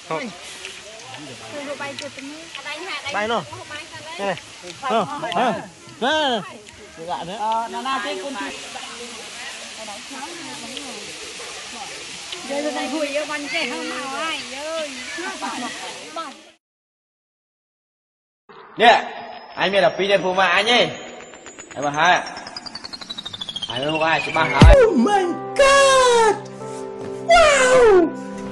bay luôn đây này nà thế con giờ này hùi yêu bánh trẻ không nào ai ơi nè anh biết là phi đen phù mà anh nhỉ anh mà hai anh mới ai chỉ ba hai oh my god wow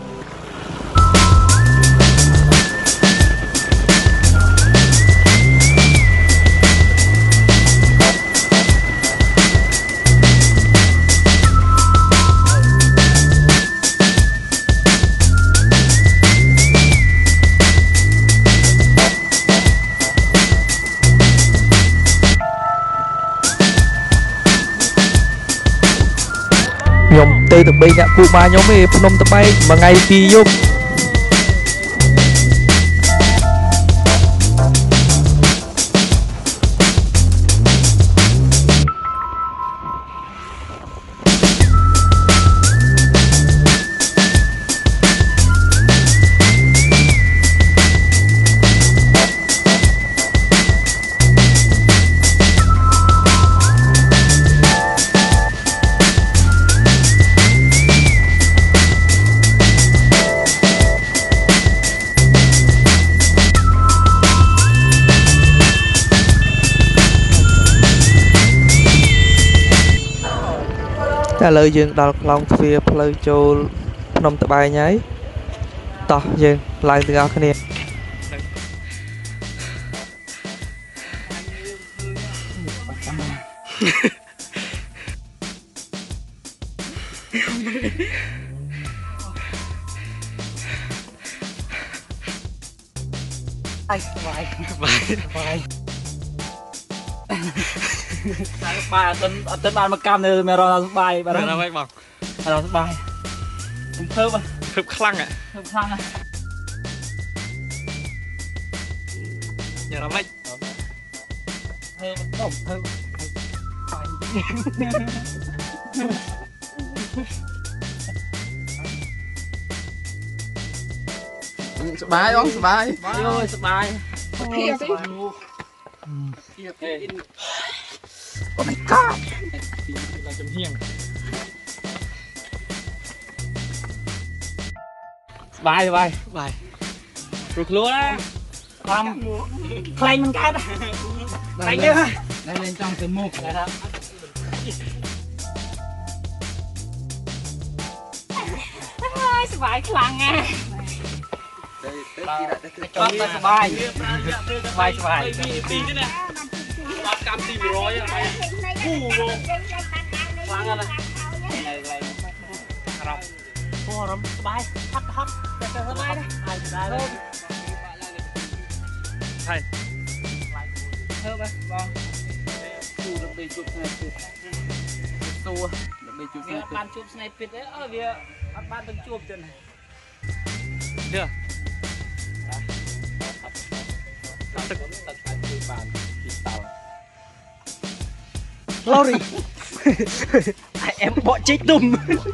nhom tê từ bây nhạ cụ mà nhóm về phnom tập bay mà ngày phi nhôm តែឥឡូវយើងដល់ខ្លងទ្វារផ្លូវចូលភ្នំត្បែងហើយតោះយើងឡើងទាំងអស់គ្នាបាយអត់បានមកកម្មនៅមានរស់បាយបាទហ្នឹងហើយបងរស់បាយខ្ញុំធ្វើខ្លាំងញ៉ាំរំលេចធ្វើបន្តធ្វើសបាយបងសបាយយោសបាយភាពទេOh my god ឡើងចំហៀងស្បាយព្រោះខ្លួនណាតាមខ្លែងមិនកើតខ្លែងយើងតែលេងចង់ទៅមុខតែថាហើយស្បាយខ្លាំងណាស់ចង់ទៅស្បាយទីនេះណាដល់កម្មទី100ហើយគូមកខ្លាំងណាស់អារម្មណ៍ស្បាយហត់តែស្បាយណាហើយដែរហើយធ្វើបងគូដើម្បីជួបស្នេហ៍ពិតសួរដើម្បីជួបស្នេហ៍ពិតបានជួបស្នេហ៍ពិតទេវាអត់បានទៅជួបចឹងនេះទឹកជួយបានពីតោឡូរីអែមបកជីកទុំ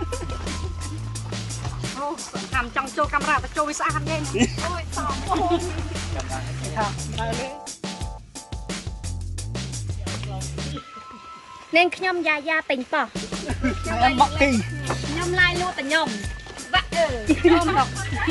អូចាំចង់ចូលកាមេរ៉ាទៅចូលវាស្អាតទេអូយសោមអូនចាំបានថាដើរលេនាងខ្ញុំយ៉ាយ៉ាពេញប៉ោះខ្ញុំមកគីខ្ញុំឡាយលូតតែខ្ញុំបាក់ខ្ញុំមក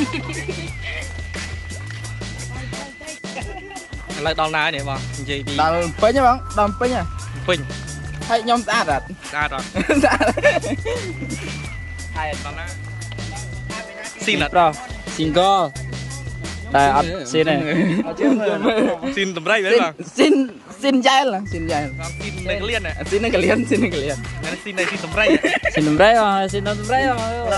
ឥឡូវដល់ណានេះបងនិយាយពីដល់ពេញហ៎បងដល់ពេញហ៎ពេញហើយខ្ញុំស្អាតអត់ស្អាតអត់ស្អាតហើយដល់ណាស៊ីនអត់ដល់ single តែអត់ស៊ីនទេអត់ជឿស៊ីនតម្រៃមែនបងស៊ីនយ៉ែលស៊ីនយ៉ែលស៊ីននៅកលៀនស៊ីននៅកលៀនស៊ីននៅកលៀនស៊ីននៅស៊ីនតម្រៃស៊ីនតម្រៃស៊ីនតម្រៃ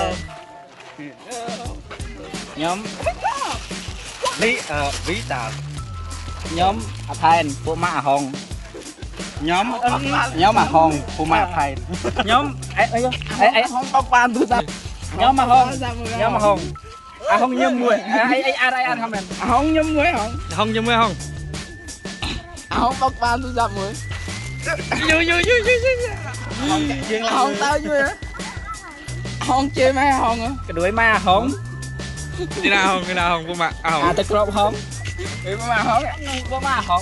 ខ្ញុំនេះវីតាខ្ញុំអាថែនពួកម៉ាក់អាហុងខ្ញុំអាហុងពួកម៉ាក់អាថែនខ្ញុំអីហុងបោកបានទូរស័ព្ទខ្ញុំអាហុងអាហុងញឹមមួយអីអាត់ហមែនអាហុងញឹមមួយហុងអាហុងបោកបានទូរស័ព្ទមួយយូយើងហុងតើយូហុងជេរម៉ែហុងក្ដួយម៉ែហុង Đi nào không bố mạ à à ta crop không đi bố mà không bố mà không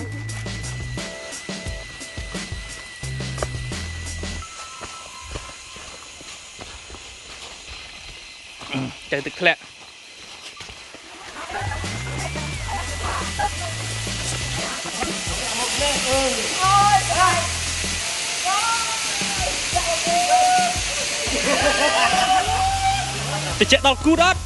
chạyទឹកធ្លាក់ទៅចេះដល់គូដត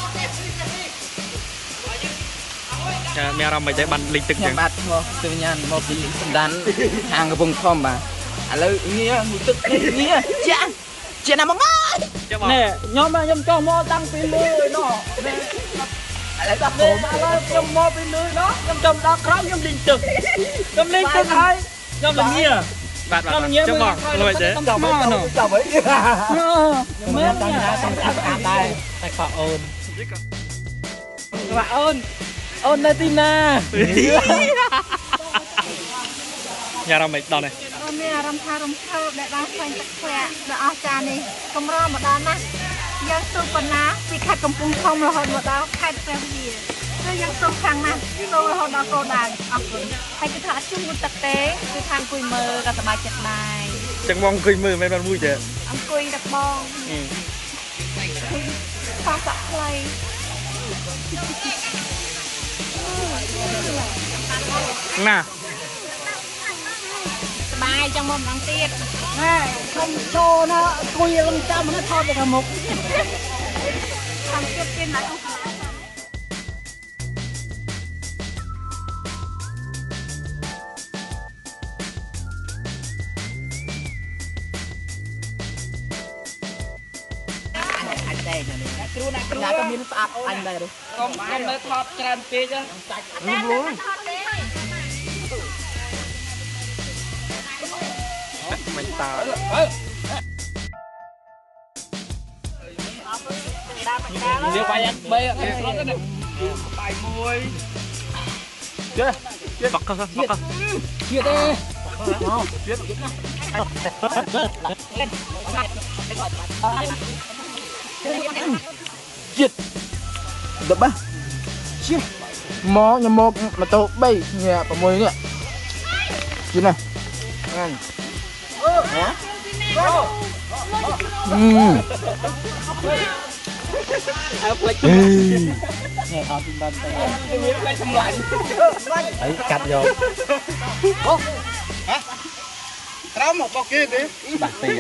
ចាមានអារម្មណ៍មិនទេបានលេងទឹកចឹងបាទមកទៅញ៉ាំមកពីសំដានហាងកំពង់ធំបាទឥឡូវងារមួយទឹកងារជាណាមកចាំមកណែខ្ញុំចង់មកតាំងពីលើណោះឥឡូវដល់ខ្ញុំខ្ញុំមកពីលើណោះខ្ញុំចំដល់ក្រោមខ្ញុំលេងទឹកខ្ញុំលេងទឹកហើយខ្ញុំល្ងាបាទចាំមកលួយទេចាំមកណោះចាំអីមែនតាំងណាតាំងតាមដែរតែខកអូនអូននៅទីណាញ៉ាំរំមិនដល់នេះអូនមានអារម្មណ៍ថារំភើបដែលបានស្វែងទឹកធ្លាក់ដ៏អស្ចារ្យនេះកម្រម្ដងណាស់យើងទូប៉ុណ្ណាពីខេត្តកំពង់ធំរហូតមកដល់ខេត្តព្រះវិហារគឺយើងសូមខាងណាស់សូមរហូតដល់កោដៅអរគុណហើយគឺថាអត់ជុំមួយទឹកទេគឺថាអង្គុយមើលក៏សប្បាយចិត្តដែរចឹងមកអង្គុយមើលមិនបានមួយទេអង្គុយទឹកបងខោសាក់ខ្លីណាសប្បាយចង់មកម្ដងទៀតណែខ្ញុំចូលណាអង្គុយលំចាំណាថតទៅខាងមុខខាងទៀតទៀតណាស់គ្រូណាក៏មានស្អាតអញដែរកុំនៅថតច្រើនពេកចាមិនតើវាបាយអត់បីអត់ស្រុតទេបាយមួយចេះបកកបកជាតិទេជាតិដបជាតិមកខ្ញុំមកម៉ូតូ3ញ៉ា6នេះជាតិណាអញអើផ្លេចនេះអត់ពីបានតែវាផ្លេចសម្លាញ់អីកាត់យកអូហ៎ត្រោមមកបោកគេទេបាក់ទេ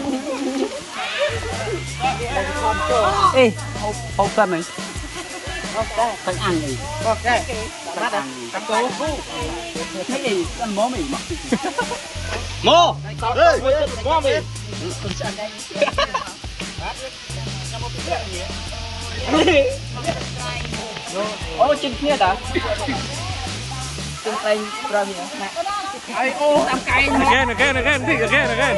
អេហូបកាន់ហ្នឹងអូខេទៅអាំងអីអូខេបាត់កាត់គោនេះអីអត់មកមិនមកមកអេមកវិញអូជិះគ្នាតាជិះតែប្រើនេះអីអូតាមកែង again ទី again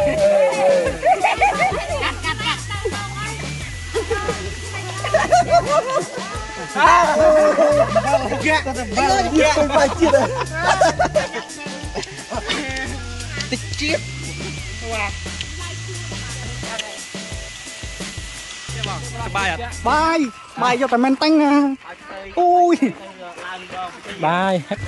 បាយអត់បាយយកតែមែនតាំងណាអូយបាយ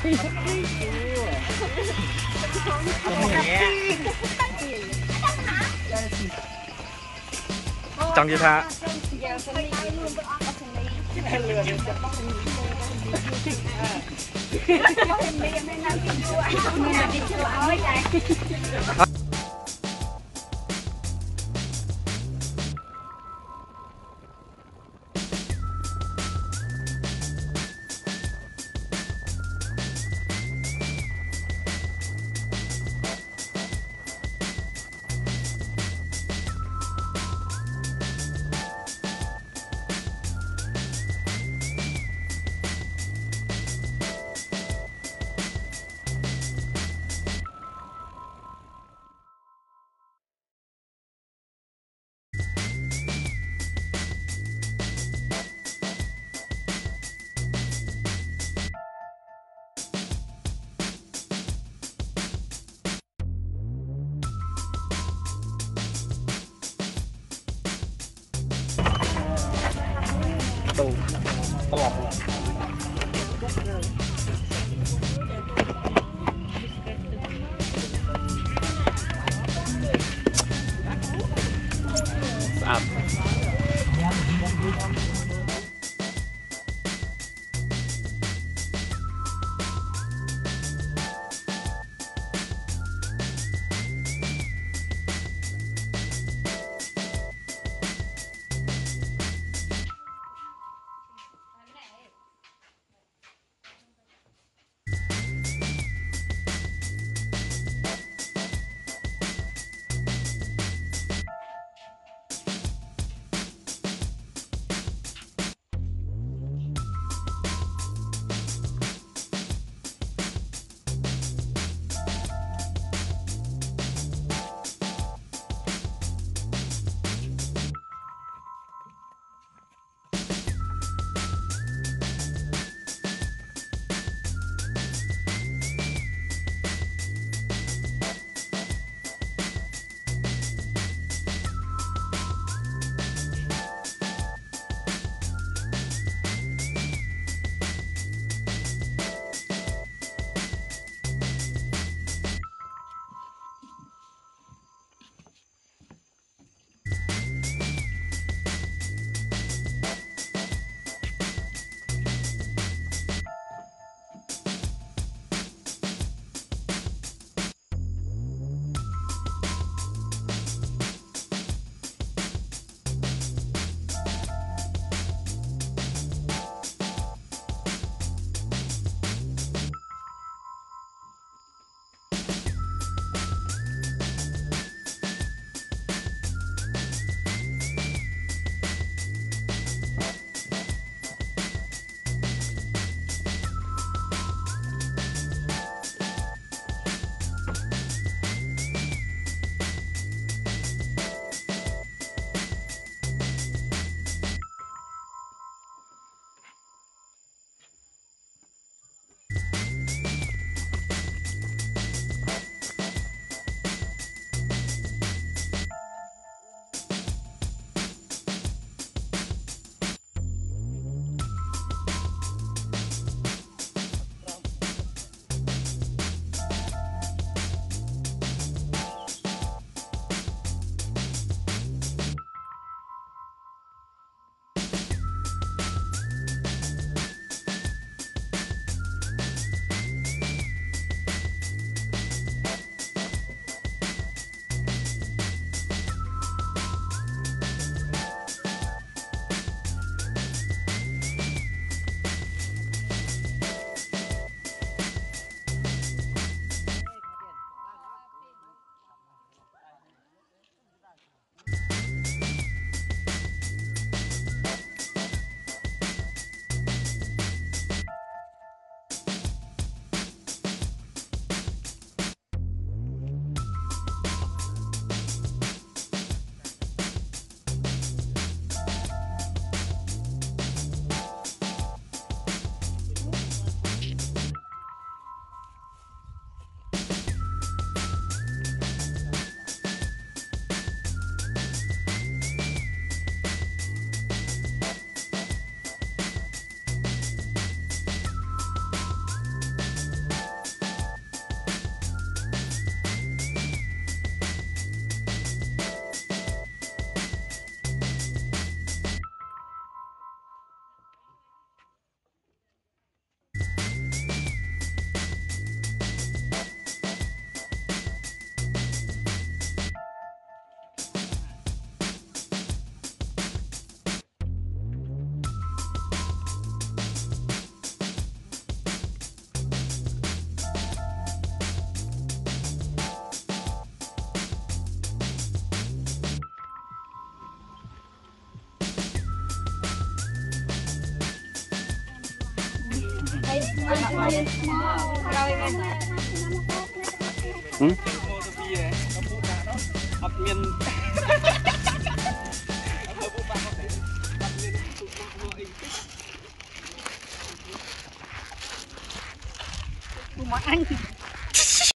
ចង់និយាយថា Hãy Anh